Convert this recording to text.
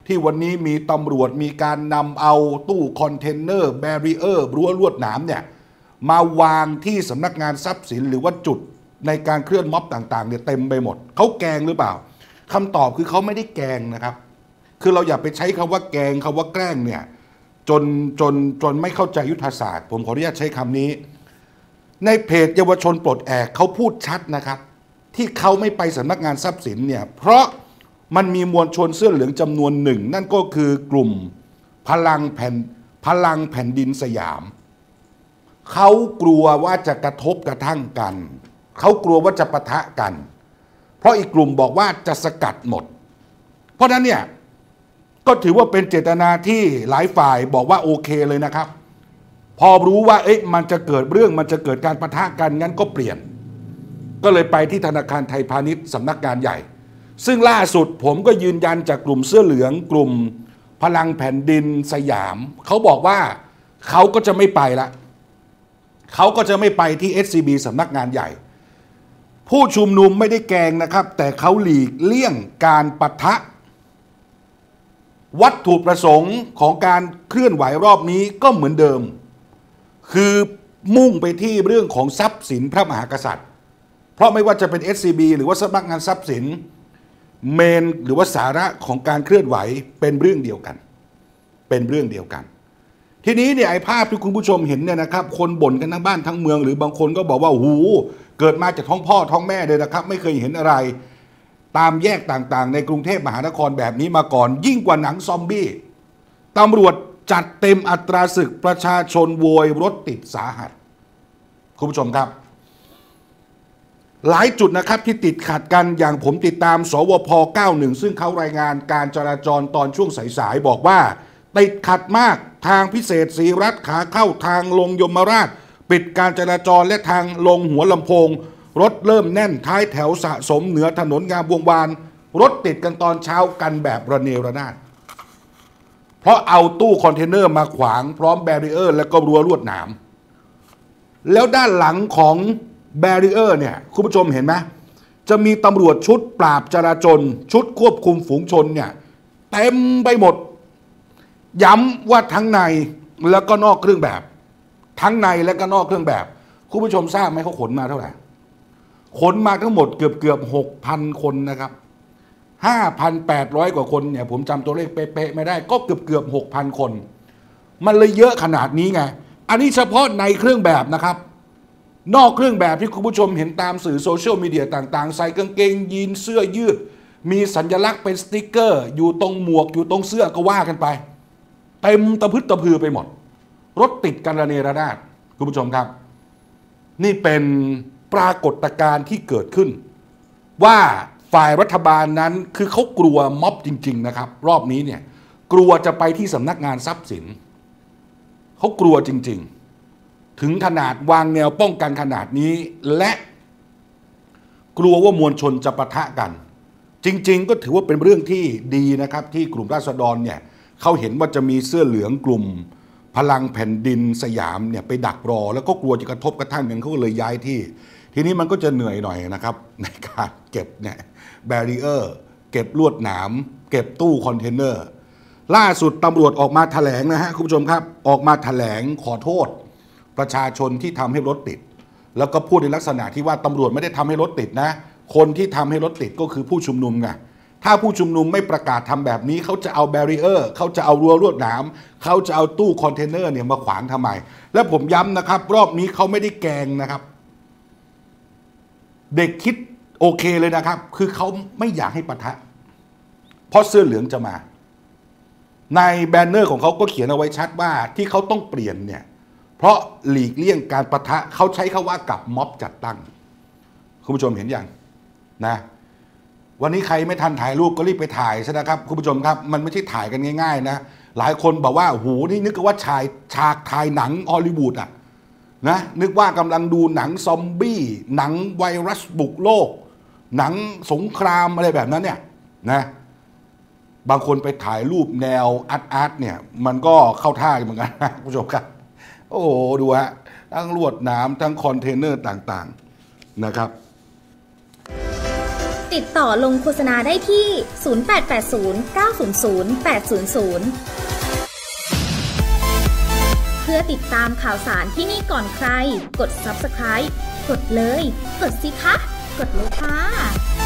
ที่วันนี้มีตำรวจมีการนำเอาตู้คอนเทนเนอร์แบรีเออร์รั้วลวดหนามเนี่ยมาวางที่สำนักงานทรัพย์สินหรือว่าจุดในการเคลื่อนม็อบต่างๆเนี่ยเต็มไปหมดเขาแกงหรือเปล่าคำตอบคือเขาไม่ได้แกงนะครับคือเราอย่าไปใช้คำว่าแกงคำว่าแกล้งเนี่ยจนไม่เข้าใจยุทธศาสตร์ผมขออนุญาตใช้คำนี้ในเพจเยาวชนปลดแอกเขาพูดชัดนะครับที่เขาไม่ไปสำนักงานทรัพย์สินเนี่ยเพราะมันมีมวลชนเสื้อเหลืองจำนวนหนึ่งนั่นก็คือกลุ่มพลังแผ่นดินสยามเขากลัวว่าจะกระทบกระทั่งกันเขากลัวว่าจะปะทะกันเพราะอีกกลุ่มบอกว่าจะสกัดหมดเพราะนั้นเนี่ยก็ถือว่าเป็นเจตนาที่หลายฝ่ายบอกว่าโอเคเลยนะครับพอรู้ว่ามันจะเกิดเรื่องมันจะเกิดการปะทะกันงั้นก็เปลี่ยนก็เลยไปที่ธนาคารไทยพาณิชย์สำนักงานใหญ่ซึ่งล่าสุดผมก็ยืนยันจากกลุ่มเสื้อเหลืองกลุ่มพลังแผ่นดินสยามเขาบอกว่าเขาก็จะไม่ไปละเขาก็จะไม่ไปที่ SCB สำนักงานใหญ่ผู้ชุมนุมไม่ได้แกงนะครับแต่เขาหลีกเลี่ยงการปะทะวัตถุประสงค์ของการเคลื่อนไหวรอบนี้ก็เหมือนเดิมคือมุ่งไปที่เรื่องของทรัพย์สินพระมหากษัตริย์เพราะไม่ว่าจะเป็น SCB หรือว่าสำนักงานทรัพย์สินเมนหรือว่าสาระของการเคลื่อนไหวเป็นเรื่องเดียวกันเป็นเรื่องเดียวกันทีนี้เนี่ยไอ้ภาพที่คุณผู้ชมเห็นเนี่ยนะครับคนบ่นกันทั้งบ้านทั้งเมืองหรือบางคนก็บอกว่าหูเกิดมาจากท้องพ่อท้องแม่เลยนะครับไม่เคยเห็นอะไรตามแยกต่างๆในกรุงเทพมหานครแบบนี้มาก่อนยิ่งกว่าหนังซอมบี้ตำรวจจัดเต็มอัตราศึกประชาชนโวยรถติดสาหัสคุณผู้ชมครับหลายจุดนะครับที่ติดขัดกันอย่างผมติดตามสวพ91ซึ่งเขารายงานการจราจรตอนช่วงสายๆบอกว่าติดขัดมากทางพิเศษศรีรัตน์ขาเข้าทางลงยมราชปิดการจราจรและทางลงหัวลำโพงรถเริ่มแน่นท้ายแถวสะสมเหนือถนนงามวงวานรถติดกันตอนเช้ากันแบบระเนระนาดเพราะเอาตู้คอนเทนเนอร์มาขวางพร้อมแบรีเออร์และก็รั้วลวดหนามแล้วด้านหลังของแบรีเออร์เนี่ยคุณผู้ชมเห็นไหมจะมีตำรวจชุดปราบจราจรชุดควบคุมฝูงชนเนี่ยเต็มไปหมดย้ำว่าทั้งในแล้วก็นอกเครื่องแบบทั้งในและก็นอกเครื่องแบบคุณผู้ชมทราบไหมเขาขนมาเท่าไหร่ขนมาทั้งหมดเกือบ 6,000 คนนะครับ 5,800 กว่าคนเนี่ยผมจำตัวเลขเป๊ะๆไม่ได้ก็เกือบ 6,000 คนมันเลยเยอะขนาดนี้ไงอันนี้เฉพาะในเครื่องแบบนะครับนอกเครื่องแบบที่คุณผู้ชมเห็นตามสื่อโซเชียลมีเดียต่างๆใส่กางเกงยีนเสื้อยืดมีสัญลักษณ์เป็นสติ๊กเกอร์อยู่ตรงหมวกอยู่ตรงเสื้อก็ว่ากันไปเต็มตะพึดตะพือไปหมดรถติดกันระเนระนาดคุณผู้ชมครับนี่เป็นปรากฏการณ์ที่เกิดขึ้นว่าฝ่ายรัฐบาลนั้นคือเขากลัวม็อบจริงๆนะครับรอบนี้เนี่ยกลัวจะไปที่สำนักงานทรัพย์สินเขากลัวจริงๆถึงขนาดวางแนวป้องกันขนาดนี้และกลัวว่ามวลชนจะปะทะกันจริงๆก็ถือว่าเป็นเรื่องที่ดีนะครับที่กลุ่มราษฎรเนี่ยเขาเห็นว่าจะมีเสื้อเหลืองกลุ่มพลังแผ่นดินสยามเนี่ยไปดักรอแล้วก็กลัวจะกระทบกระทั่งกันเขาก็เลยย้ายที่ทีนี้มันก็จะเหนื่อยหน่อยนะครับในการเก็บเนี่ยแบรีเออร์เก็บลวดหนามเก็บตู้คอนเทนเนอร์ล่าสุดตำรวจออกมาแถลงนะฮะคุณผู้ชมครับออกมาแถลงขอโทษประชาชนที่ทำให้รถติดแล้วก็พูดในลักษณะที่ว่าตำรวจไม่ได้ทำให้รถติดนะคนที่ทำให้รถติดก็คือผู้ชุมนุมไงถ้าผู้ชุมนุมไม่ประกาศทำแบบนี้เขาจะเอาแบรีเออร์เขาจะเอารั้วลวดหนามเขาจะเอาตู้คอนเทนเนอร์เนี่ยมาขวางทำไมและผมย้ำนะครับรอบนี้เขาไม่ได้แกงนะครับเด็กคิดโอเคเลยนะครับคือเขาไม่อยากให้ปะทะเพราะเสื้อเหลืองจะมาในแบนเนอร์ของเขาก็เขียนเอาไว้ชัดว่าที่เขาต้องเปลี่ยนเนี่ยเพราะหลีกเลี่ยงการปะทะเขาใช้คำว่ากับม็อบจัดตั้งคุณผู้ชมเห็นอย่างนะวันนี้ใครไม่ทันถ่ายรูปก็รีบไปถ่ายซะนะครับคุณผู้ชมครับมันไม่ใช่ถ่ายกันง่ายๆนะหลายคนบอกว่าโหนี่นึกว่าฉากถ่ายหนังฮอลลีวูดอะนะนึกว่ากำลังดูหนังซอมบี้หนังไวรัสบุกโลกหนังสงครามอะไรแบบนั้นเนี่ยนะบางคนไปถ่ายรูปแนวอาร์ตเนี่ยมันก็เข้าท่าเหมือนกันนะคุณผู้ชมครับโอ้โหดูฮะทั้งลวดหนามทั้งคอนเทนเนอร์ต่างๆนะครับติดต่อลงโฆษณาได้ที่ 0880 900 800 เพื่อติดตามข่าวสารที่นี่ก่อนใคร กด Subscribe กดเลย กดสิคะ กดเลยค่ะ